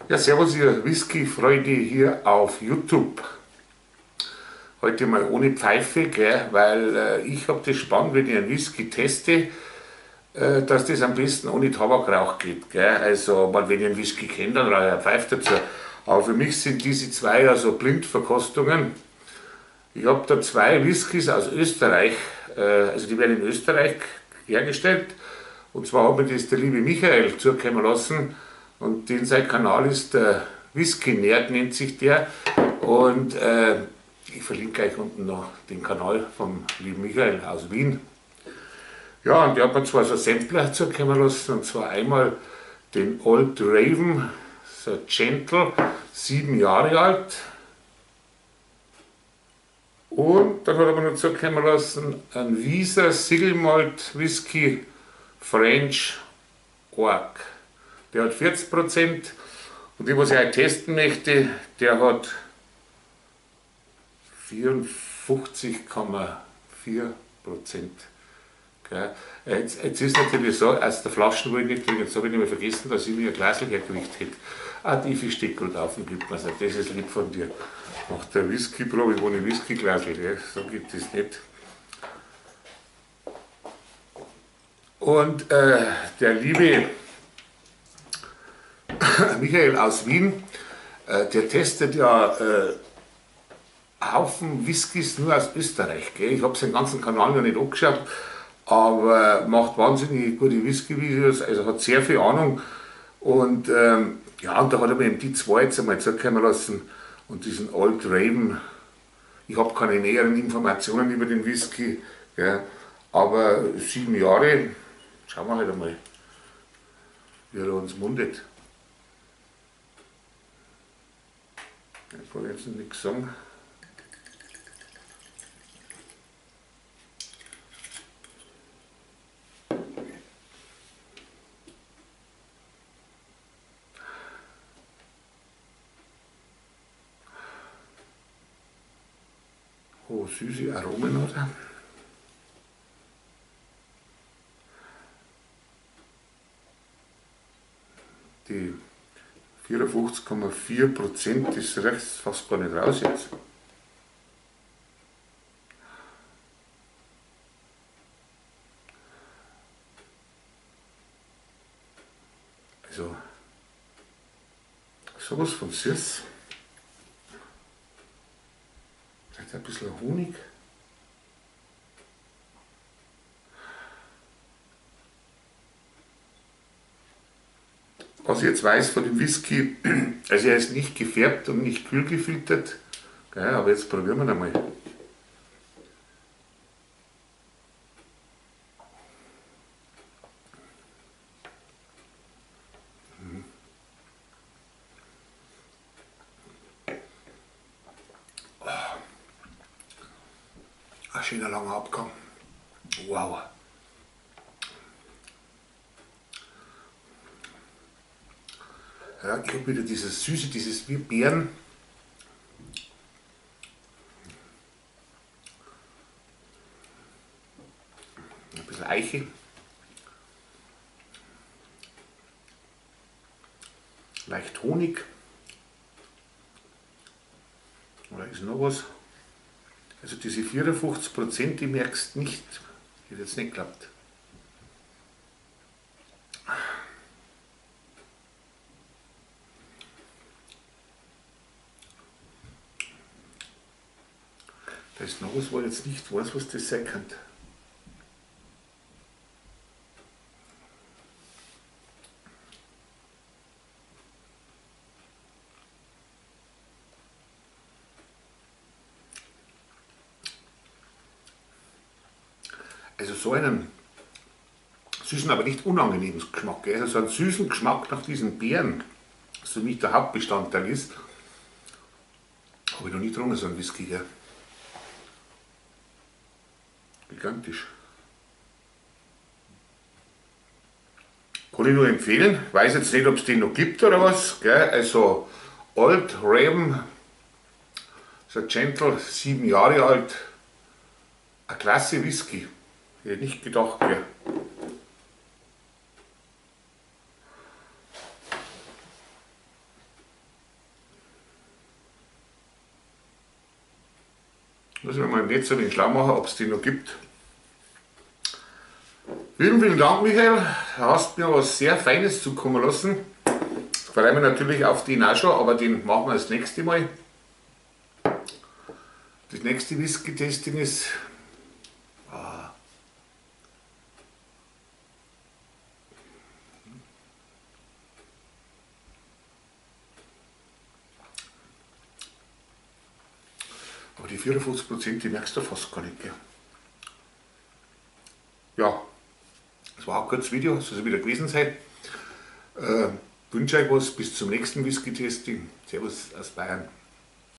Ja, servus ihr Whisky-Freunde hier auf YouTube. Heute mal ohne Pfeife, gell, weil ich habe das spannend, wenn ich einen Whisky teste, dass das am besten ohne Tabakrauch geht. Gell. Also, wenn ich einen Whisky kenne, dann rauche ich eine Pfeife dazu. Aber für mich sind diese zwei ja so Blindverkostungen. Ich habe da zwei Whiskys aus Österreich, also die werden in Österreich hergestellt. Und zwar hat mir das der liebe Michael zukommen lassen. Und den sein Kanal ist der Whisky Nerd, nennt sich der. Und ich verlinke euch unten noch den Kanal vom lieben Michael aus Wien. Ja, und der hat mir zwar so Sampler zukommen lassen, und zwar einmal den Old Raven, so Gentle, 7 Jahre alt. Und dann hat er mir noch zukommen lassen ein Visa Single Malt Whisky French Oak. Der hat 40% und die, was ich heute testen möchte, der hat 54,4%. Jetzt ist natürlich so, aus der Flaschen wollte ich nicht trinken, jetzt habe ich nicht mehr vergessen, dass ich mir ein Glas hergekriegt hätte. Ah, die Steckel drauf gibt man, das ist lieb von dir. Nach der Whisky-Probe ohne Whisky-Glas, so geht das nicht. Und der liebe Michael aus Wien, der testet ja Haufen Whiskys nur aus Österreich. Gell? Ich habe seinen ganzen Kanal noch nicht angeschaut, aber macht wahnsinnig gute Whisky-Videos, also hat sehr viel Ahnung. Und ja, und da hat er mir eben die zwei jetzt einmal zukommen lassen und diesen Old Raven. Ich habe keine näheren Informationen über den Whisky, ja, aber 7 Jahre, schauen wir halt einmal, wie er uns mundet. Ich kann jetzt nichts sagen. Oh, süße Aromen hat er. Die 54,4%, das riecht fast gar nicht raus jetzt. Also, sowas von süß. Vielleicht ein bisschen Honig. Was ich jetzt weiß von dem Whisky, also er ist nicht gefärbt und nicht kühl gefiltert, aber jetzt probieren wir ihn einmal. Ein schöner langer Abgang. Wow. Ja, ich habe wieder dieses Süße, dieses wie Beeren. Ein bisschen Eiche. Leicht Honig. Oder ist noch was? Also diese 54%, die merkst du nicht. Hätte jetzt nicht geklappt. Da ist noch was, wo ich jetzt nicht weiß, was das sein könnte. Also so einen süßen, aber nicht unangenehmen Geschmack. Also so einen süßen Geschmack nach diesen Beeren, was für mich der Hauptbestandteil ist, habe ich noch nie getrunken, so einen Whisky hier. Gigantisch. Kann ich nur empfehlen. Weiß jetzt nicht, ob es den noch gibt oder was. Also Old Raven, so Gentle, 7 Jahre alt. Eine klasse Whisky. Hätte ich nicht gedacht. Muss ich mir mal nicht so ein wenig schlau machen, ob es die noch gibt. Vielen Dank, Michael. Du hast mir was sehr Feines zukommen lassen. Ich freue mich natürlich auf den auch schon, aber den machen wir das nächste Mal. Das nächste Whisky-Testing ist. Aber die 54%, die merkst du fast gar nicht, gell? Ja, das war ein kurzes Video, soll es wieder gewesen sein. Wünsche euch was, bis zum nächsten Whisky-Testing. Servus aus Bayern.